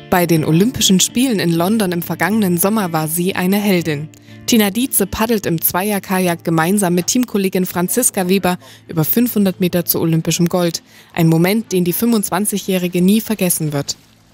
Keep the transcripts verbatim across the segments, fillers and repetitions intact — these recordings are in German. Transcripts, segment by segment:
Bei den Olympischen Spielen in London im vergangenen Sommer war sie eine Heldin. Tina Dietze paddelt im Zweierkajak gemeinsam mit Teamkollegin Franziska Weber über fünfhundert Meter zu olympischem Gold. Ein Moment, den die fünfundzwanzigjährige nie vergessen wird.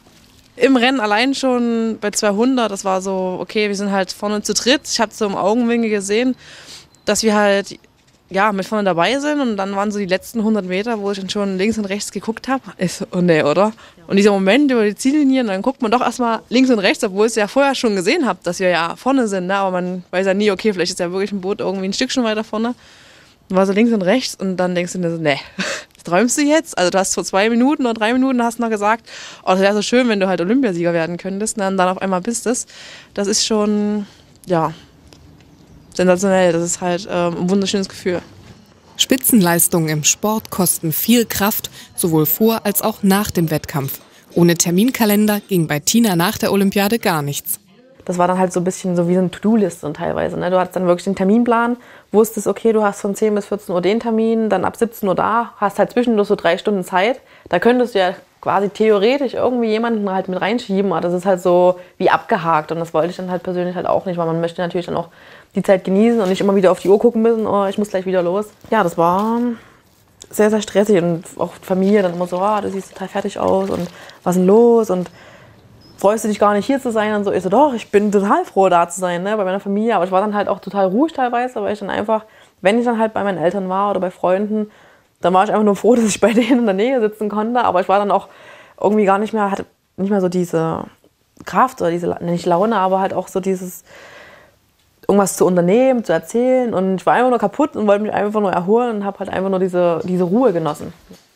Im Rennen allein schon bei zweihundert, das war so, okay, wir sind halt vorne zu dritt. Ich habe so im Augenwinkel gesehen, dass wir halt ja, mit vorne dabei sind. Und dann waren so die letzten hundert Meter, wo ich dann schon links und rechts geguckt habe. Ist so, oh nee, oder? Und dieser Moment über die Ziellinie, und dann guckt man doch erstmal links und rechts, obwohl ich es ja vorher schon gesehen habe, dass wir ja vorne sind. Ne? Aber man weiß ja nie, okay, vielleicht ist ja wirklich ein Boot irgendwie ein Stückchen weiter vorne. Und war so links und rechts und dann denkst du dir so, nee, träumst du jetzt? Also du hast vor zwei Minuten oder drei Minuten hast noch gesagt, oh, das wäre so schön, wenn du halt Olympiasieger werden könntest. Ne? Und dann auf einmal bist es. Das ist schon, ja, sensationell. Das ist halt ähm, ein wunderschönes Gefühl. Spitzenleistungen im Sport kosten viel Kraft, sowohl vor als auch nach dem Wettkampf. Ohne Terminkalender ging bei Tina nach der Olympiade gar nichts. Das war dann halt so ein bisschen so wie eine To-Do-Liste teilweise. Ne? Du hattest dann wirklich den Terminplan, wusstest, okay, du hast von zehn bis vierzehn Uhr den Termin, dann ab siebzehn Uhr da, hast halt zwischendurch so drei Stunden Zeit. Da könntest du ja quasi theoretisch irgendwie jemanden halt mit reinschieben, aber das ist halt so wie abgehakt und das wollte ich dann halt persönlich halt auch nicht, weil man möchte natürlich dann auch die Zeit genießen und nicht immer wieder auf die Uhr gucken müssen, oh, ich muss gleich wieder los. Ja, das war sehr, sehr stressig und auch Familie dann immer so, oh, du siehst total fertig aus und was ist denn los und freust du dich gar nicht hier zu sein und so. Ich so, doch, ich bin total froh da zu sein, ne, bei meiner Familie, aber ich war dann halt auch total ruhig teilweise, weil ich dann einfach, wenn ich dann halt bei meinen Eltern war oder bei Freunden, dann war ich einfach nur froh, dass ich bei denen in der Nähe sitzen konnte, aber ich war dann auch irgendwie gar nicht mehr, hatte nicht mehr so diese Kraft oder diese, nicht Laune, aber halt auch so dieses irgendwas zu unternehmen, zu erzählen und ich war einfach nur kaputt und wollte mich einfach nur erholen und habe halt einfach nur diese, diese Ruhe genossen.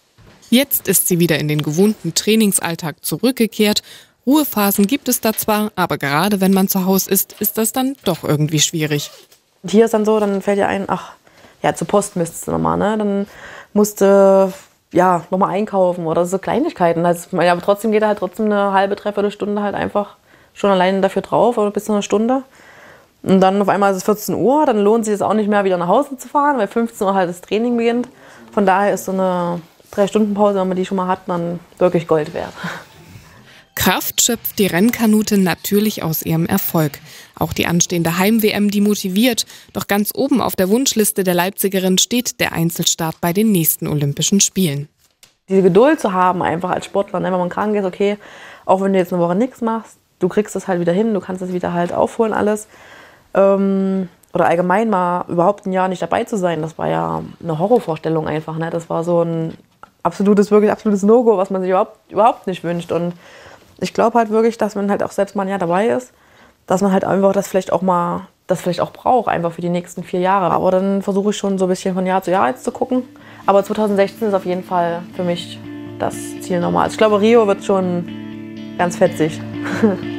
Jetzt ist sie wieder in den gewohnten Trainingsalltag zurückgekehrt. Ruhephasen gibt es da zwar, aber gerade wenn man zu Hause ist, ist das dann doch irgendwie schwierig. Und hier ist dann so, dann fällt dir ein, ach, ja, zur Post müsstest du nochmal, ne? Dann musst du ja, nochmal einkaufen oder so Kleinigkeiten. Also, ja, aber trotzdem geht da halt trotzdem eine halbe, dreiviertel Stunde halt einfach schon alleine dafür drauf oder bis zu einer Stunde. Und dann auf einmal ist es vierzehn Uhr, dann lohnt sich es auch nicht mehr, wieder nach Hause zu fahren, weil fünfzehn Uhr halt das Training beginnt. Von daher ist so eine drei-Stunden-Pause, wenn man die schon mal hat, dann wirklich Gold wert. Kraft schöpft die Rennkanute natürlich aus ihrem Erfolg. Auch die anstehende Heim-W M, die motiviert. Doch ganz oben auf der Wunschliste der Leipzigerin steht der Einzelstart bei den nächsten Olympischen Spielen. Diese Geduld zu haben, einfach als Sportler, wenn man krank ist, okay, auch wenn du jetzt eine Woche nichts machst, du kriegst es halt wieder hin, du kannst es wieder halt aufholen alles. Ähm, oder allgemein mal überhaupt ein Jahr nicht dabei zu sein, das war ja eine Horrorvorstellung einfach. Ne? Das war so ein absolutes, wirklich absolutes No-Go, was man sich überhaupt, überhaupt nicht wünscht. Und ich glaube halt wirklich, dass man halt auch selbst mal ein Jahr dabei ist, dass man halt einfach das vielleicht auch mal, das vielleicht auch braucht, einfach für die nächsten vier Jahre. Aber dann versuche ich schon so ein bisschen von Jahr zu Jahr jetzt zu gucken. Aber zweitausendsechzehn ist auf jeden Fall für mich das Ziel nochmal. Also ich glaube, Rio wird schon ganz fetzig.